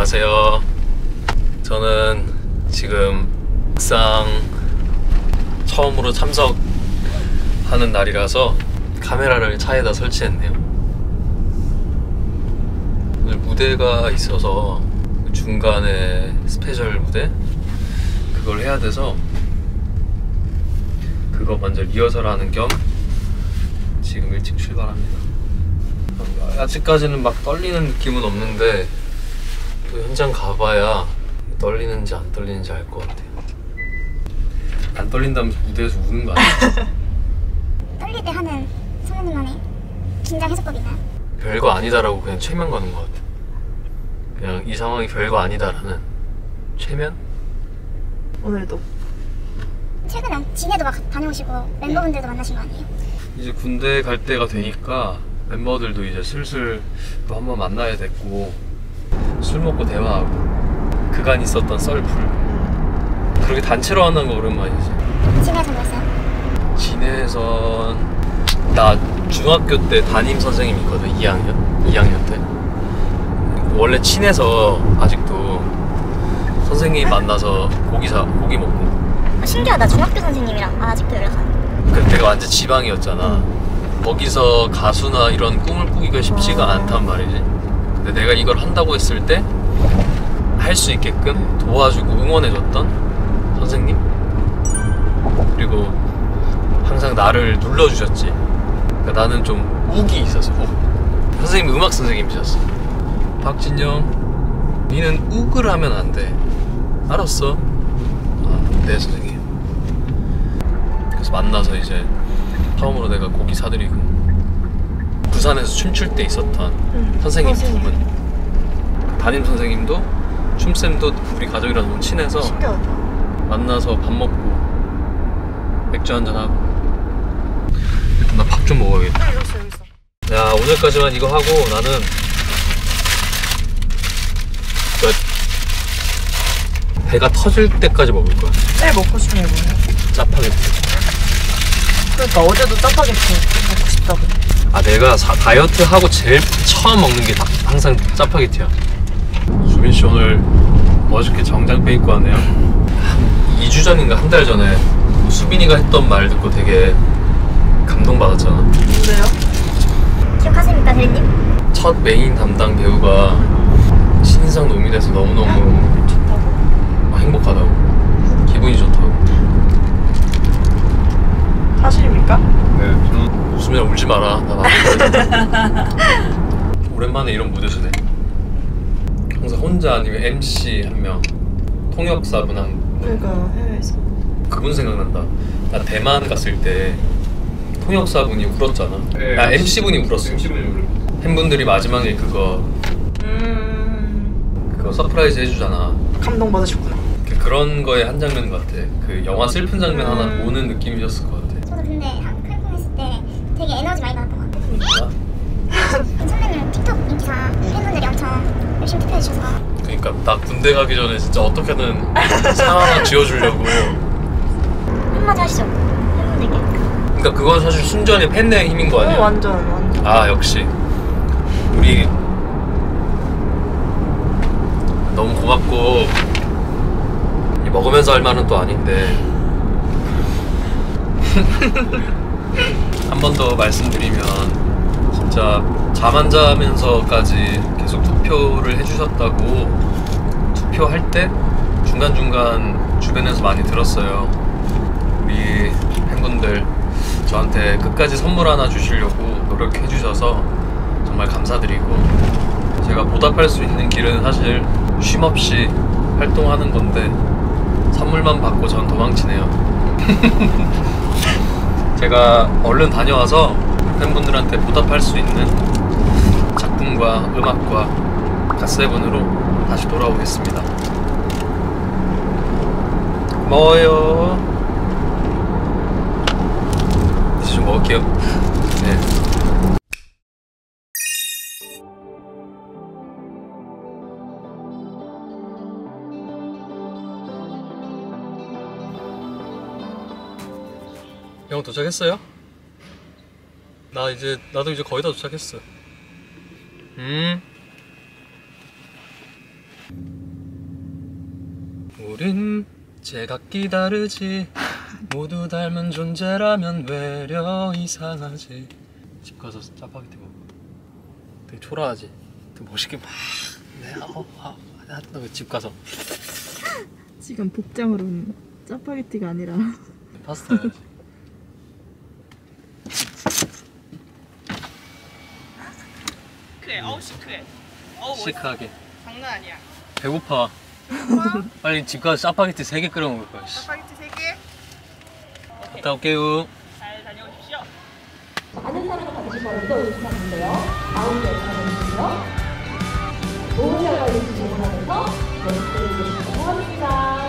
안녕하세요. 저는 지금 막상 처음으로 참석하는 날이라서 카메라를 차에다 설치했네요. 오늘 무대가 있어서 중간에 스페셜 무대 그걸 해야 돼서 그거 먼저 리허설하는 겸 지금 일찍 출발합니다. 아직까지는 막 떨리는 느낌은 없는데 또 현장 가봐야 떨리는지 안 떨리는지 알 것 같아요. 안 떨린다면서 무대에서 우는 거 아니야? 떨릴 때 하는 성현님만의 긴장 해소법이 있나요? 별거 아니다라고 그냥 최면 가는 것 같아. 그냥 이 상황이 별거 아니다라는 최면? 오늘도 최근에 진해도 막 다녀오시고 멤버분들도 만나신 거 아니에요? 이제 군대 갈 때가 되니까 멤버들도 이제 슬슬 또 한번 만나야 됐고 술 먹고 대화하고 그간 있었던 썰풀 그렇게 단체로 하는 거 오랜만이지. 진해에서 뭐였어요? 진해에선 나 중학교 때 담임 선생님이 있거든. 2학년 때 원래 친해서 아직도 선생님 만나서 고기 먹고. 신기하다. 중학교 선생님이랑 아직도 연락하는. 그때가 완전 지방이었잖아. 거기서 가수나 이런 꿈을 꾸기가 쉽지가 않단 말이지. 근데 내가 이걸 한다고 했을 때 할 수 있게끔 도와주고 응원해줬던 선생님? 그리고 항상 나를 눌러주셨지. 그러니까 나는 좀 욱이 있었어. 욱. 선생님 음악 선생님이셨어. 박진영, 니는 욱을 하면 안 돼. 알았어? 아, 네 선생님. 그래서 만나서 이제 처음으로 내가 고기 사드리고 부산에서 춤출 때 있었던 선생님 두 분. 담임 선생님도 춤쌤도 우리 가족이랑 너무 친해서 신기하다. 만나서 밥 먹고 맥주 한잔 하고. 나 밥 좀 먹어야겠다. 여기 있어. 야, 오늘까지만 이거 하고 나는 배가 터질 때까지 먹을 거야. 제일 먹고 싶은 게 뭐예요? 짜파게티. 그러니까 어제도 짜파게티 먹고 싶다고. 아, 내가 다이어트 하고 제일 처음 먹는 게 항상 짜파게티야. 수빈 씨 오늘 멋있게 정장 빼입고 왔네요. 2주 전인가 한 달 전에 수빈이가 했던 말 듣고 되게 감동받았잖아. 뭔데요? 기억하십니까, 대리님? 첫 메인 담당 배우가 신인상 노미돼서 너무너무 좋다고? 행복하다고. 기분이 좋다고. 사실입니까? 네. 웃으면 울지 마라. 나 나도 오랜만에 이런 무대서 돼. 항상 혼자 아니면 MC 한 명, 통역사분 한 분. 그러니까 해외에서. 그분 생각난다. 나 대만 갔을 때 통역사분이 울었잖아. 네, 아, MC분이 울었어. 팬분들이 마지막에 그거 서프라이즈 해주잖아. 감동 받으셨구나. 그런 거에 한 장면 같아. 그 영화 슬픈 장면 하나 보는 느낌이었을 것 같아. 저도 근데 한국 했을 때 되게 에너지 많이 받았던 것 같아요. 나? 선배님 틱톡 인기사 팬분들이 엄청 열심히 투표해주셔서. 그러니까 나 군대 가기 전에 진짜 어떻게든 상 하나 쥐어주려고. 한마디 하시죠, 팬분들께. 그러니까 그건 사실 순전히 팬의 힘인 거 아니야? 완전. 아, 역시 우리 너무 고맙고 먹으면서 할 말은 또 아닌데 한 번 더 말씀드리면 진짜 잠 안 자면서까지 계속 투표를 해주셨다고. 투표할 때 중간중간 주변에서 많이 들었어요. 우리 팬분들 저한테 끝까지 선물 하나 주시려고 노력해 주셔서 정말 감사드리고, 제가 보답할 수 있는 길은 사실 쉼없이 활동하는 건데 선물만 받고 전 도망치네요. 제가 얼른 다녀와서 팬분들한테 보답할 수 있는 작품과 음악과 갓세븐으로 다시 돌아오겠습니다. 고마워요. 이제 좀 먹을게요. 네. 형 도착했어요? 나도 이제 거의 다 도착했어. 우린 제각기 다르지 모두 닮은 존재라면 외려 이상하지. 집 가서 짜파게티 먹어. 되게 초라하지? 되게 멋있게 막 집 가서 지금 복장으로는 짜파게티가 아니라 파스타야지. 시크해. 어우 시크해. 어우 멋있어. 시크하게. 장난 아니야. 배고파. 빨리 집 가서 짜파게티 3개 끓여 먹을 거야. 짜파게티 3개. 갔다 올게요. 잘 다녀오십시오. 아는 사람을 받으실 거는 이거 의사인데요. 가운데 가주시고요. 오른쪽으로 질문하면서 왼쪽으로 질문하고 합니다.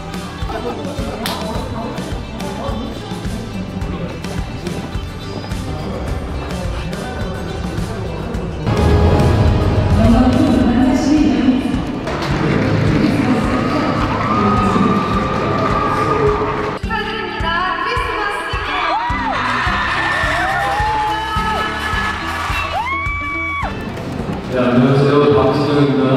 네, 안녕하세요. 박진영입니다.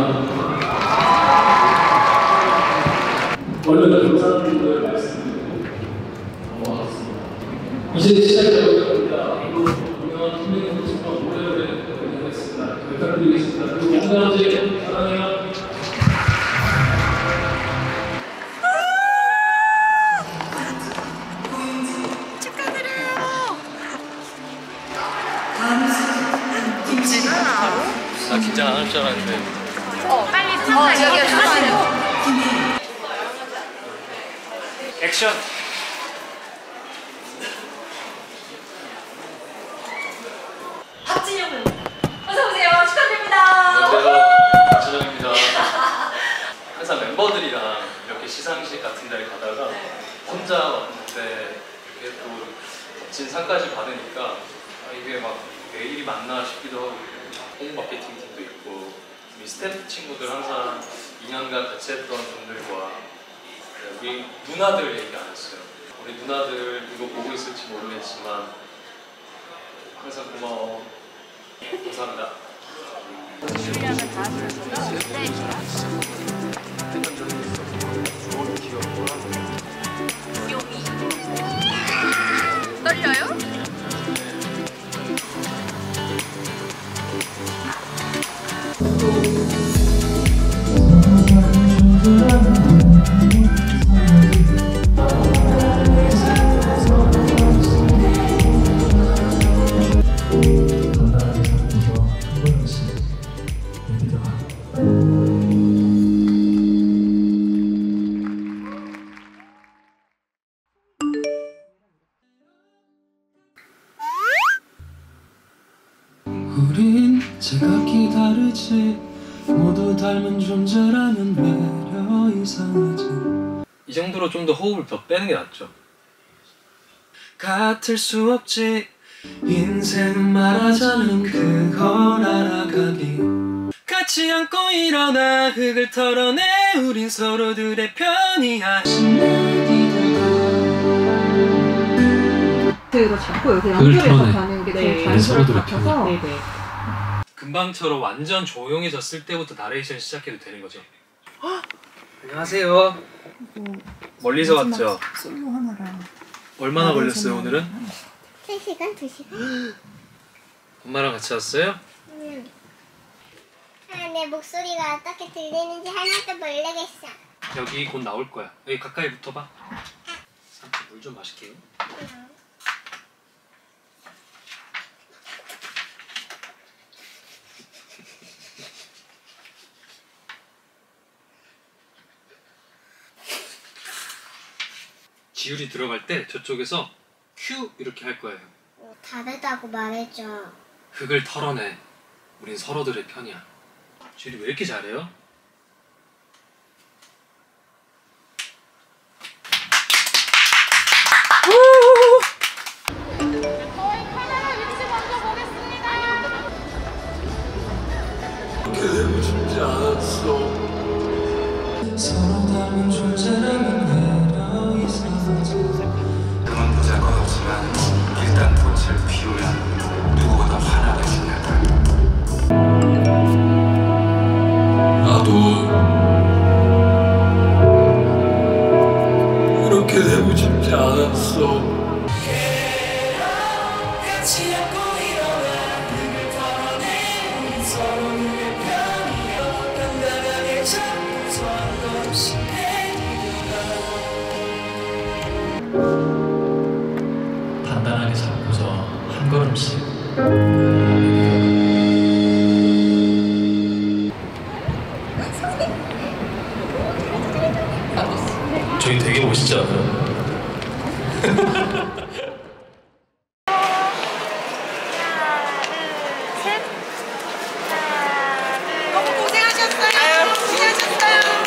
원래는 감사드리는 말씀드리고 넘어가겠습니다. 이제 시작해보겠습니다. 유명한 팀의 모습과 오래오래 하겠습니다. 부탁드리겠습니다. 그리고 오늘 아버지 사랑해요. 나 긴장 안 할 줄 알았는데. 빨리 여기가 좋아요. 액션! 박진영은 어서오세요. 축하드립니다. 안녕하세요. 박진영입니다. 항상 멤버들이랑 이렇게 시상식 같은 데를 가다가 혼자 왔는데 이게 또 멋진 상까지 받으니까 이게 막 내일이 맞나 싶기도 하고, 홍보 마케팅 팀도 있고 우리 스태프 친구들 항상 2년간 같이 했던 분들과 우리 누나들 얘기 안 했어요. 우리 누나들 이거 보고 있을지 모르겠지만 항상 고마워. 감사합니다. 떨려요? 우린 제각기 다르지 모두 닮은 존재라면 외려 이상하지. 이 정도로 좀 더 호흡을 더 빼는 게 낫죠. 같을 수 없지 인생은 말하자면 그걸 알아가기. 같이 안고 일어나 흙을 털어내 우린 서로들의 편이야. 그거 잡고 이렇게 연결해서 가는 게 제일 자연스러울 것 같아서 금방처럼 완전 조용해졌을 때부터 나레이션 시작해도 되는 거죠. 안녕하세요. 멀리서 왔죠? 솔로 하나랑 얼마나 걸렸어요 오늘은? 3시간? 2시간? 엄마랑 같이 왔어요? 내 목소리가 어떻게 들리는지 하나도 모르겠어. 여기 곧 나올 거야. 여기 가까이 붙어봐. 물 좀 마실게요. 지율이 들어갈 때 저쪽에서 큐 이렇게 할 거예요. 다르다고 말해줘. 흙을 털어내. 우린 서로들의 편이야. 지율이 왜 이렇게 잘해요? 저희 카메라 위치 먼저 보겠습니다. 그렇게 되고 싶지 않았어. 서로 닮은 존재라면 외려 이상하지. 그건 보잘 것 없지만 일단 꽃을 피우면 누구보다 환하게 지내다. 약속. 단단하게 잡고서 한 걸음씩. 저희 되게 멋있지 않아요? 너무 고생하셨어요. 고생하셨어요.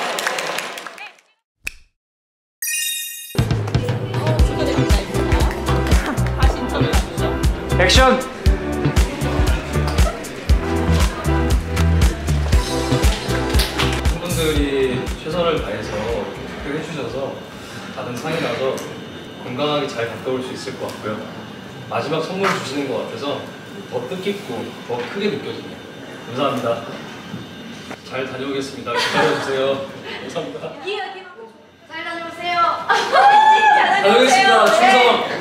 다시 인터뷰 해주죠. 액션! 팬분들이 최선을 다해서 해주셔서 받은 상이라서 건강하게 잘 갔다 올 수 있을 것 같고요. 마지막 선물 주시는 것 같아서 더 뜻깊고 더 크게 느껴지네요. 감사합니다. 잘 다녀오겠습니다. 기다려주세요. 감사합니다. 잘 다녀오세요. 잘 다녀오세요. 다녀오겠습니다. 충성!